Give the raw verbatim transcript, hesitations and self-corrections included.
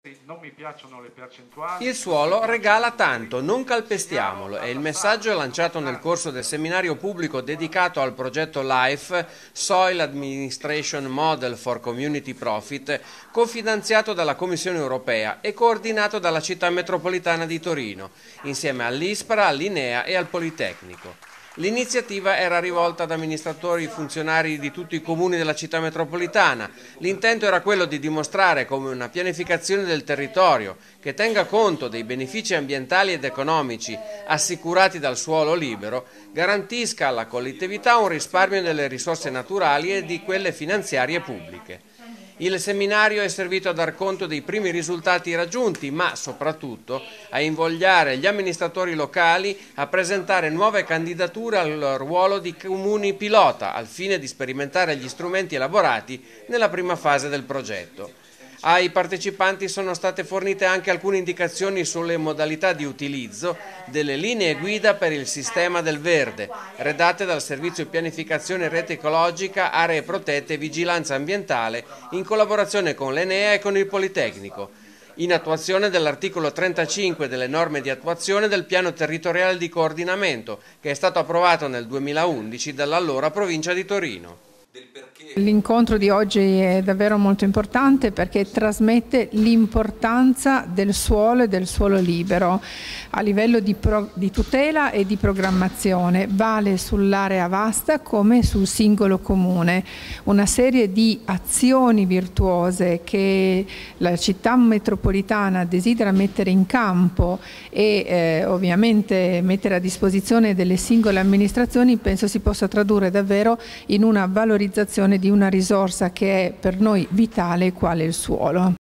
Non mi piacciono le percentuali. Il suolo regala tanto, non calpestiamolo, è il messaggio lanciato nel corso del seminario pubblico dedicato al progetto LIFE, Soil Administration Model for Community Profit, cofinanziato dalla Commissione europea e coordinato dalla città metropolitana di Torino, insieme all'ISPRA, all'INEA e al Politecnico. L'iniziativa era rivolta ad amministratori e funzionari di tutti i comuni della città metropolitana. L'intento era quello di dimostrare come una pianificazione del territorio che tenga conto dei benefici ambientali ed economici assicurati dal suolo libero garantisca alla collettività un risparmio delle risorse naturali e di quelle finanziarie pubbliche. Il seminario è servito a dar conto dei primi risultati raggiunti, ma soprattutto a invogliare gli amministratori locali a presentare nuove candidature al ruolo di comuni pilota, al fine di sperimentare gli strumenti elaborati nella prima fase del progetto. Ai partecipanti sono state fornite anche alcune indicazioni sulle modalità di utilizzo delle linee guida per il sistema del verde, redatte dal Servizio Pianificazione Rete Ecologica, Aree Protette e Vigilanza Ambientale in collaborazione con l'Enea e con il Politecnico, in attuazione dell'articolo trentacinque delle norme di attuazione del Piano Territoriale di Coordinamento, che è stato approvato nel duemilaundici dall'allora Provincia di Torino. L'incontro di oggi è davvero molto importante perché trasmette l'importanza del suolo e del suolo libero a livello di, pro, di tutela e di programmazione. Vale sull'area vasta come sul singolo comune. Una serie di azioni virtuose che la città metropolitana desidera mettere in campo e eh, ovviamente mettere a disposizione delle singole amministrazioni penso si possa tradurre davvero in una valorizzazione di una risorsa che è per noi vitale, quale il suolo.